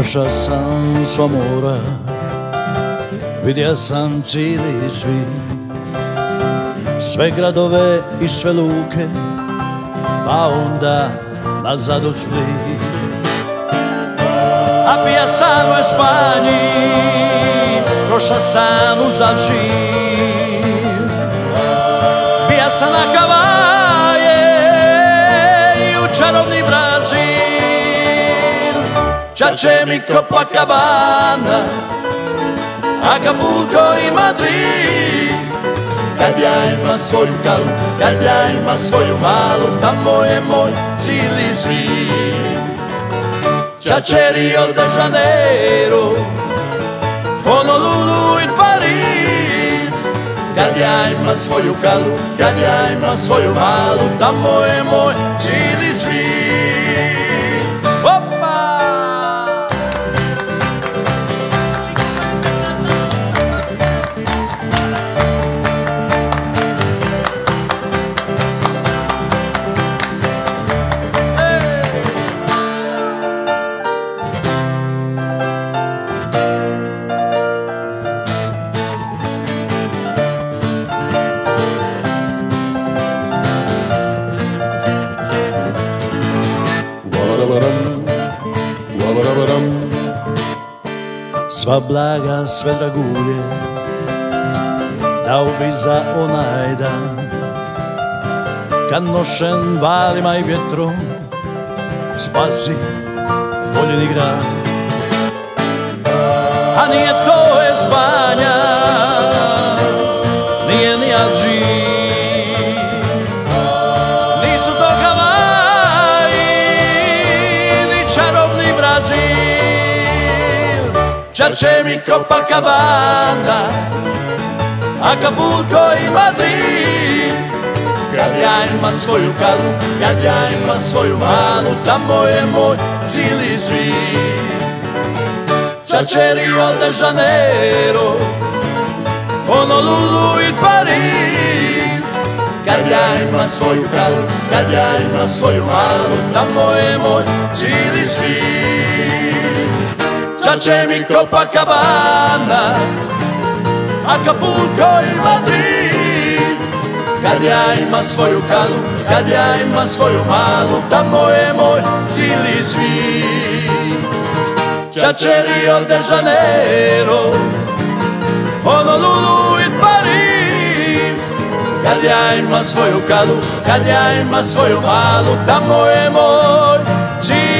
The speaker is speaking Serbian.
Prošao sam sva mora, vidio sam cijeli svijet, sve gradove i sve luke, pa onda nazad u Split. A bija sam u Espanji, prošao sam uz Alžir, bija sam na Havaje i u čarobni Brazil. Čače mi Copacabana, Acapulco i Madrid. Kad ja ima svoju kalu, kad ja ima svoju malu, tamo je moj cijeli svijet. Čače Rio de Janeiro, Honolulu i Pariz. Kad ja ima svoju kalu, kad ja ima svoju malu, tamo je moj cijeli svijet. Sva blaga, sve dragulje dao bi za onaj dan, kad nošen valima i vjetrom spasi voljeni grad. A nije to Espanja, nije ni Alžir, nisu to Havaji, ni čarobni Brazil. Čače mi Copacabana, Acapulco i Madrid. Kad ja ima svoju kalu, kad ja ima svoju malu, tamo je moj cijeli svijet. Čače Rio de Janeiro, Honolulu i Pariz. Kad ja ima svoju kalu, kad ja ima svoju malu, tamo je moj cijeli svijet. Čače mi Copacabana, Acapulco i Madrid. Kad ja ima svoju kalu, kad ja ima svoju malu, tamo je moj cijeli svijet. Čače Rio de Janeiro, Honolulu i Pariz. Kad ja ima svoju kalu, kad ja ima svoju malu, tamo je moj cijeli svijet.